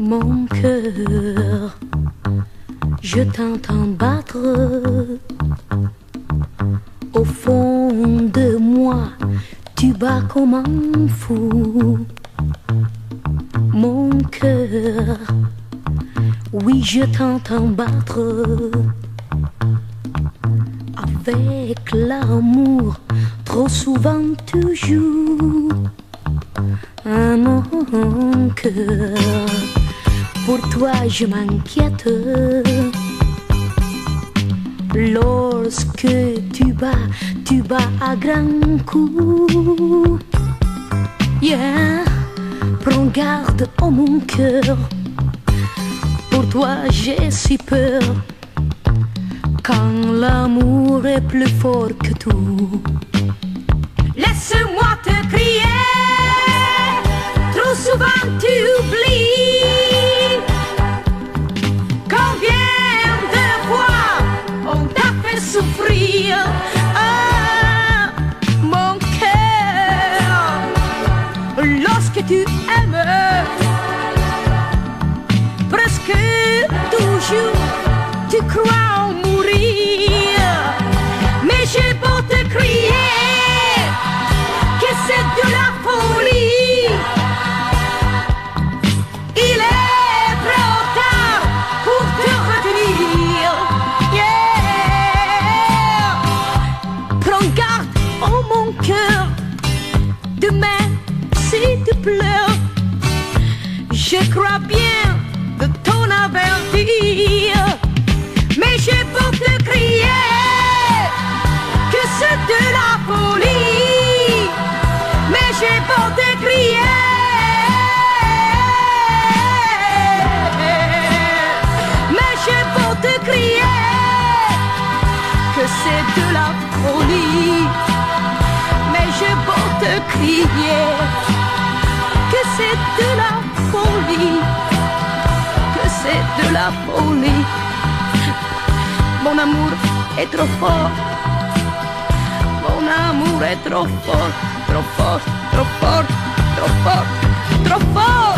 Mon cœur, je t'entends battre. Au fond de moi, tu bats comme un fou. Mon cœur, oui, je t'entends battre. Avec l'amour, trop souvent tu joues. Ah, mon cœur, pour toi je m'inquiète. Lorsque tu bats à grands coups. Yeah, prends garde, oh mon cœur. Pour toi j'ai si peur. Quand l'amour est plus fort que tout. Laisse-moi te crier. Trop souvent tu oublies. Combien de fois on t'a fait souffrir. Ah, mon cœur. Lorsque tu aimes, presque toujours tu crois en mourir. Mais j'ai beau te crier que c'est de la folie. Il est trop tard pour te retenir. Yeah. Prends garde, oh mon cœur. Demain, si tu pleures, je crois bien de ton avertir. Mais j'ai beau te crier que c'est de la folie. Mais j'ai beau te crier. Mais j'ai beau te crier que c'est de la folie. Mais j'ai beau te crier que c'est de la folie. Que c'est de la folie. Mon amour est trop fort. Mon amour est trop fort. Trop fort, trop fort, trop fort, trop fort.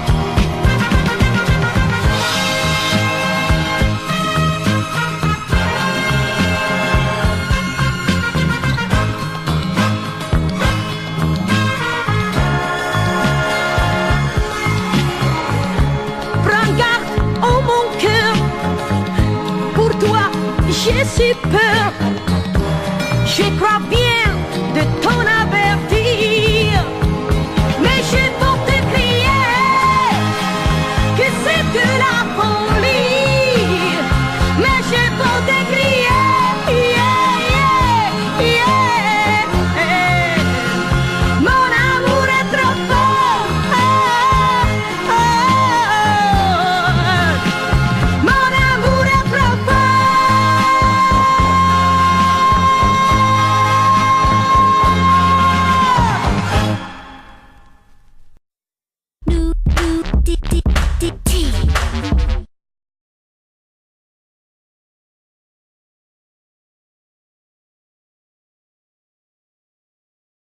Prends garde, oh mon cœur. Pour toi j'ai si peur. Je crois bien